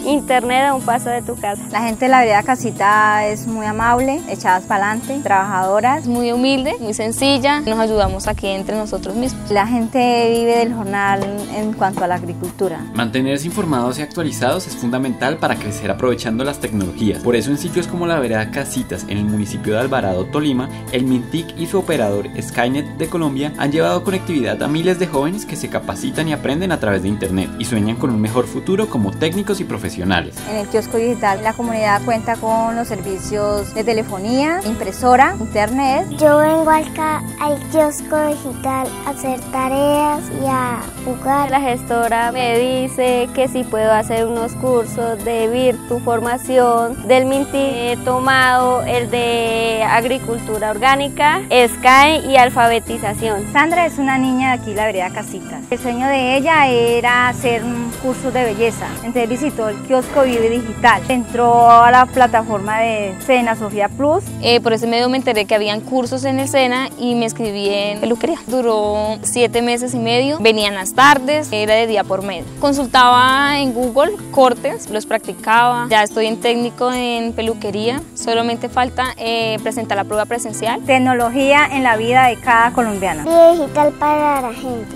Internet a un paso de tu casa. La gente de la vereda Casita es muy amable, echadas para adelante, trabajadoras. Muy humilde, muy sencilla, nos ayudamos aquí entre nosotros mismos. La gente vive del jornal en cuanto a la agricultura. Mantenerse informados y actualizados es fundamental para crecer aprovechando las tecnologías. Por eso en sitios como la vereda Casitas en el municipio de Alvarado, Tolima, el Mintic y su operador Skynet de Colombia han llevado conectividad a miles de jóvenes que se capacitan y aprenden a través de internet y sueñan con un mejor futuro como técnicos y profesionales. En el kiosco digital la comunidad cuenta con los servicios de telefonía, impresora, internet. Yo vengo acá al kiosco digital a hacer tareas y a jugar. La gestora me dice que si puedo hacer unos cursos de Virtu Formación. Del Mintic he tomado el de agricultura orgánica, Sky y alfabetización. Sandra es una niña de aquí, la vereda Casitas. El sueño de ella era hacer un curso de belleza. Entonces visitó el kiosco Vive Digital. Entró a la plataforma de Sena Sofía Plus. Por ese medio me enteré que habían cursos en el SENA y me inscribí en peluquería. Duró 7 meses y medio, venían las tardes, era de día por medio. Consultaba en Google cortes, los practicaba. Ya estoy en técnico en peluquería, solamente falta presentar la prueba presencial. Tecnología en la vida de cada colombiana. Vida digital para la gente.